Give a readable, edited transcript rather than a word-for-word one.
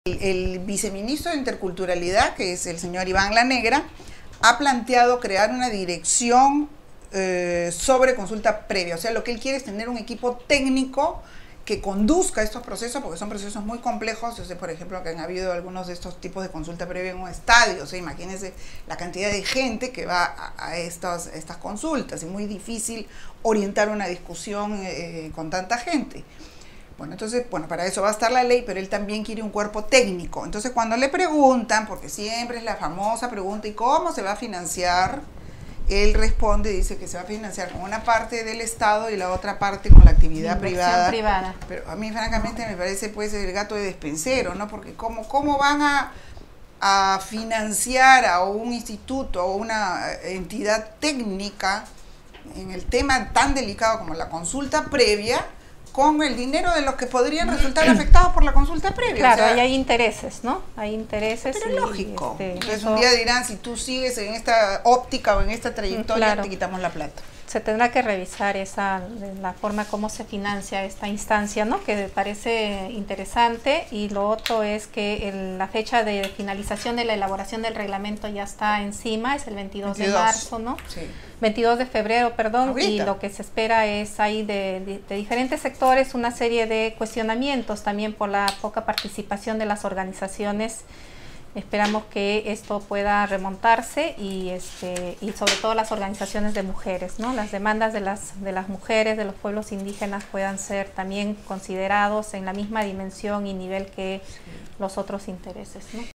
El viceministro de Interculturalidad, que es el señor Iván La Negra, ha planteado crear una dirección sobre consulta previa. O sea, lo que él quiere es tener un equipo técnico que conduzca estos procesos, porque son procesos muy complejos. Yo sé, por ejemplo, que han habido algunos de estos tipos de consulta previa en un estadio. O sea, imagínense la cantidad de gente que va a estas consultas. Es muy difícil orientar una discusión con tanta gente. Bueno, entonces, para eso va a estar la ley, pero él también quiere un cuerpo técnico. Entonces, cuando le preguntan, porque siempre es la famosa pregunta, ¿y cómo se va a financiar? Él responde, dice que se va a financiar con una parte del Estado y la otra parte con la actividad privada. Pero a mí, francamente, me parece pues el gato de despensero, ¿no? Porque ¿cómo van a financiar a un instituto o una entidad técnica en el tema tan delicado como la consulta previa, con el dinero de los que podrían resultar afectados por la consulta previa? Claro, o sea, ahí hay intereses, ¿no? Hay intereses. Pero es lógico. Entonces un día dirán, si tú sigues en esta óptica o en esta trayectoria, claro, te quitamos la plata. Se tendrá que revisar la forma como se financia esta instancia, ¿no? Que parece interesante. Y lo otro es que la fecha de finalización de la elaboración del reglamento ya está encima, es el 22 de marzo, ¿no? Sí. 22 de febrero, perdón. Ahorita. Y lo que se espera es ahí de diferentes sectores una serie de cuestionamientos también por la poca participación de las organizaciones. Esperamos que esto pueda remontarse y sobre todo las organizaciones de mujeres, ¿no? Las demandas de las mujeres, de los pueblos indígenas puedan ser también considerados en la misma dimensión y nivel que los otros intereses, ¿no?